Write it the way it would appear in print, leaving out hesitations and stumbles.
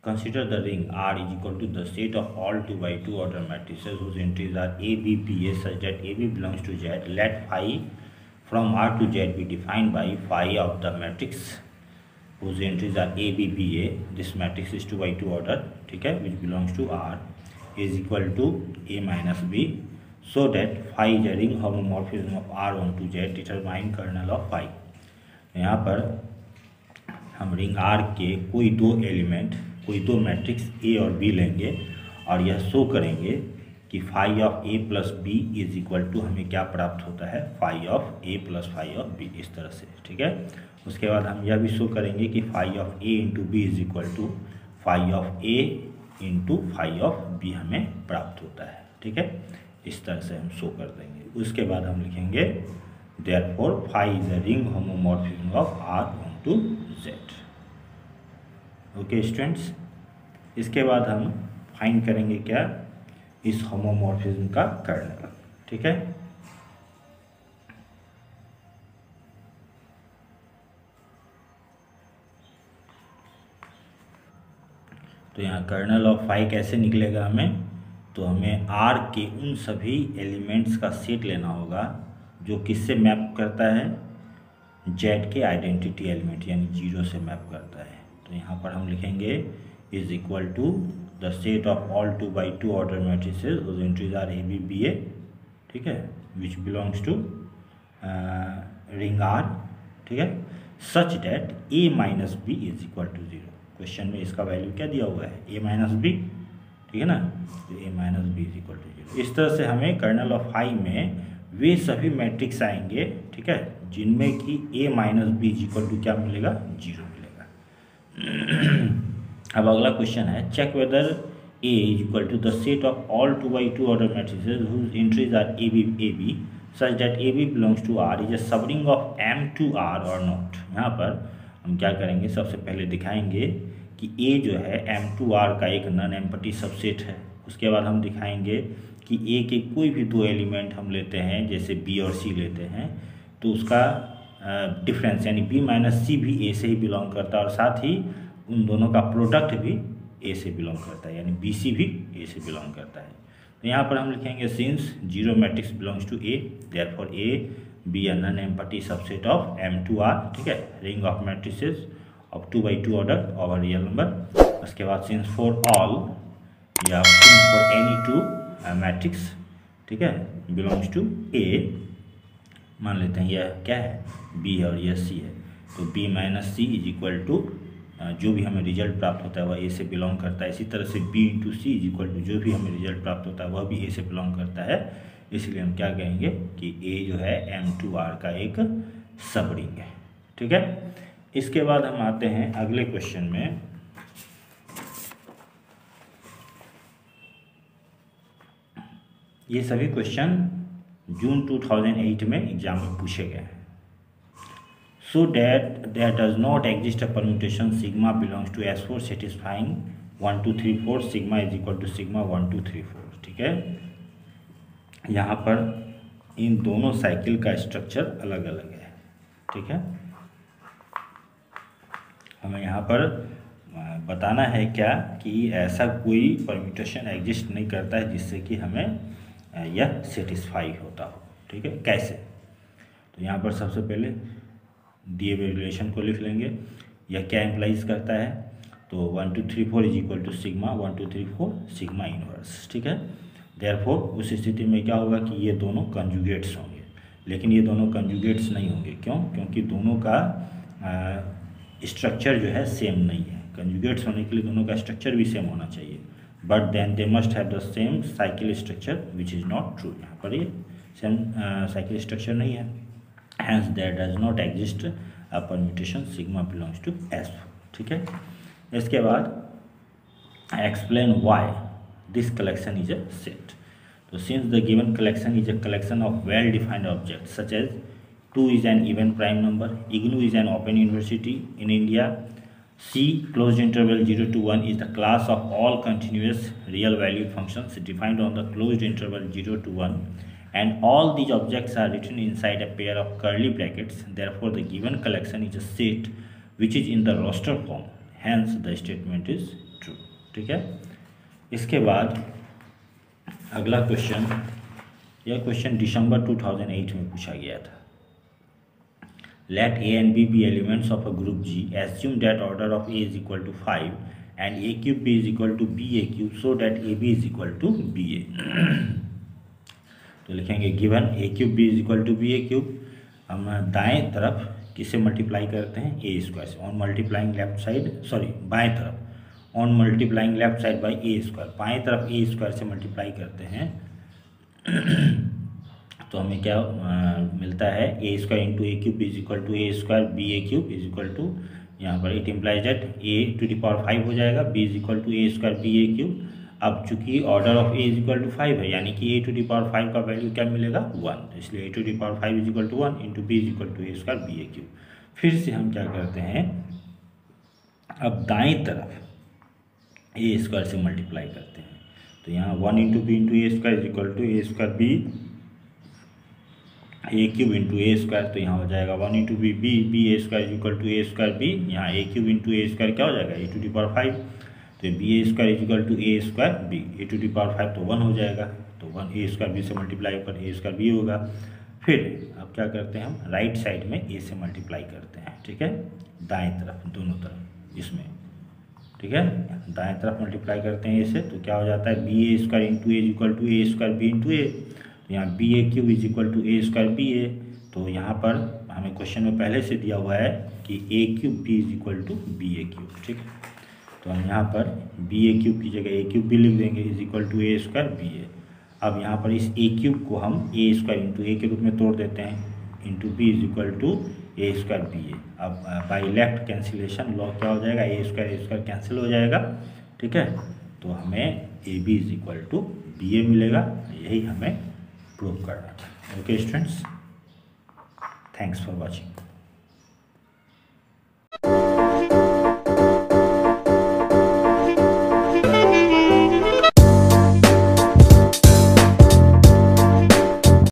consider the ring R is equal to the set of all 2 by 2 order matrices whose entries are A, B, P, A such that AB belongs to Z. Let phi from R to Z be defined by phi of the matrix whose entries are A, B, P, A. This matrix is 2 by 2 order, ठीक है, which belongs to R is equal to A minus B, so that phi is a ring homomorphism of R onto Z. Determine kernel of phi. यहाँ पर हम ring R के कोई दो matrix A और B लेंगे और यह शो करेंगे कि phi of A plus B is equal to हमें क्या प्राप्त होता है, phi of A plus phi of B, इस तरह से, ठीक है। उसके बाद हम यह भी शो करेंगे कि phi of A into B is equal to phi of A into phi of B हमें प्राप्त होता है, ठीक है। इस तरह से हम शो कर देंगे। उसके बाद हम लिखेंगे therefore phi is a ring homomorphism of R onto Z। Okay students, इसके बाद हम फाइंड करेंगे क्या, इस होमोमॉर्फिज्म का कर्नल, ठीक है। तो यहाँ कर्नल ऑफ फाई कैसे निकलेगा हमें, तो हमें R के उन सभी एलिमेंट्स का सेट लेना होगा जो किससे मैप करता है, Z के आइडेंटिटी एलिमेंट यानी 0 से मैप करता है। तो यहाँ पर हम लिखेंगे is equal to the set of all 2 by 2 order matrices whose entries are A, B, B, A, ठीक है, which belongs to ring R, ठीक है, such that A minus B is equal to 0। Question में इसका value क्या दिया हुआ है, A माइनस बी, ठीक है ना, तो A minus B is equal to 0। इस तरह से हमें कर्नल ऑफ फाई में वे सभी मैट्रिक्स आएंगे, ठीक है, जिनमें कि A minus B is equal to क्या मिलेगा, 0 मिलेगा। अब अगला क्वेश्चन है, check whether A is equal to the set of all 2 by 2 order matrices whose entries are A, B such that A, B belongs to R is a subring of M to R or not। यहाँ पर हम क्या करेंगे, सबसे पहले दिखाएंगे कि A जो है M to R का एक नॉन एम्पटी सबसेट है। उसके बाद हम दिखाएंगे कि A के कोई भी दो एलिमेंट हम लेते हैं, जैसे B और C लेते हैं, तो उसका डिफरेंस यानी B माइनस सी भी A से ही बिलोंग करता है और साथ ही उन दोनों का प्रोडक्ट भी A से बिलोंग करता है, यानी BC भी A से बिलोंग करता है। तो यहाँ पर हम लिखेंगे since 0 matrix belongs to A, therefore A be a non empty subset of M to R, ठीक है, ring of matrices of 2 by 2 order over real number. उसके बाद सिंस फॉर ऑल या सिंस फॉर एनी 2 मैट्रिक्स, ठीक है, belongs to A, मान लेते हैं यह क्या है, B और यह C है, तो B minus C is equal to जो भी हमें रिजल्ट प्राप्त होता है वह A से बिलोंग करता है। इसी तरह से B into C is equal to जो भी हमें रिजल्ट प्राप्त होता है वह भी A से बिलोंग करता है। इसलिए हम क्या कहेंगे कि A जो है M to R का एक सब रिंग है, ठीक है। इसके बाद हम आते हैं अगले क्वेश्चन में। ये सभी क्वेश्चन जून 2008 में एग्जाम में पूछे गए हैं। So that there does not exist a permutation sigma belongs to S4 satisfying 1 2 3 4 sigma is equal to sigma 1 2 3 4, ठीक है। यहाँ पर इन दोनों साइकिल का स्ट्रक्चर अलग अलग है, ठीक है। हमें यहाँ पर बताना है क्या कि ऐसा कोई परम्यूटेशन एग्जिस्ट नहीं करता है जिससे कि हमें यह सेटिस्फाई होता हो, ठीक है। कैसे, तो यहाँ पर सबसे पहले दिए हुए रिलेशन को लिख लेंगे। यह क्या इम्प्लाइज करता है, तो 1 2 3 4 इज इक्वल टू सिग्मा 1 2 3 4 सिग्मा इनवर्स, ठीक है। देयरफॉर उस स्थिति में क्या होगा कि ये दोनों कंजुगेट्स होंगे, लेकिन ये दोनों कंजुगेट्स नहीं होंगे। क्यों, क्योंकि दोनों का स्ट्रक्चर जो है सेम नहीं है। कंजुगेट्स होने के लिए दोनों का स्ट्रक्चर भी सेम होना चाहिए, but then they must have the same cycle structure which is not true. यहाँ पर ये सेम साइकिल स्ट्रक्चर नहीं है, hence there does not exist a permutation sigma belongs to S4, ठीक है। इसके बाद explain why this collection is a set। तो since the given collection is a collection of well defined objects such as 2 is an even prime number, IGNOU is an open university in India, C closed interval 0 to 1 is the class of all continuous real valued functions defined on the closed interval 0 to 1, and all these objects are written inside a pair of curly brackets, therefore the given collection is a set which is in the roster form, hence the statement is true। ठीक है। इसके बाद अगला question, यह question दिसंबर 2008 में पूछा गया था। Let a and b elements of a group G, assume that order of a is equal to 5 and a cube b is equal to b a cube, so that a b is equal to b a. तो लिखेंगे given a cube b is equal to b a cube, हम दाएं तरफ किससे multiply करते हैं, a square से, on multiplying left side, sorry बाएं तरफ on multiplying left side by a square, बाएं तरफ ए स्क्वायर से मल्टीप्लाई करते हैं तो हमें क्या मिलता है, a square into a cube is equal to a square b a cube is equal to, यहाँ पर it implies that a to the power 5 हो जाएगा, b is equal to a square b a cube. अब चूंकि order of a is equal to 5 है, यानी कि ए to the power 5 का वैल्यू क्या मिलेगा 1, इसलिए a to the power 5 is equal to 1 into B is equal to a square b a cube. फिर से हम क्या करते हैं, अब दाएं तरफ ए स्क्वायर से मल्टीप्लाई करते हैं, तो यहाँ 1 into b into a square is equal to a square b a cube into a square, तो यहाँ हो जाएगा 1 into b b b a square is equal to a square b, यहाँ a cube into a square क्या हो जाएगा a to the power 5, तो b a square is equal to a square b a to the power 5 तो 1 हो जाएगा, तो 1 a square b से मल्टीप्लाई होकर ए स्क्वायर बी होगा। फिर अब क्या करते हैं, हम राइट साइड में ए से मल्टीप्लाई करते हैं, ठीक है, दाएँ तरफ दोनों तरफ इसमें, ठीक है, दाएँ तरफ मल्टीप्लाई करते हैं ए से, तो क्या हो जाता है b a square into a is equal to a square b into a, तो यहाँ b a cube is equal to a square b a, तो यहाँ पर हमें क्वेश्चन में पहले से दिया हुआ है कि a cube b is equal to b a cube, ठीक है, तो हम यहाँ पर बी ए क्यूब की जगह ए क्यूब भी लिख देंगे is equal to a square b a. अब यहाँ पर इस ए क्यूब को हम ए स्क्वायर इंटू ए के रूप में तोड़ देते हैं, into B is equal to a square b a. अब बाई लेफ्ट कैंसिलेशन लॉ क्या हो जाएगा, ए स्क्वायर कैंसिल हो जाएगा, ठीक है, तो हमें a b is equal to b a मिलेगा, यही हमें प्रूव करना था। Okay students, thanks for watching.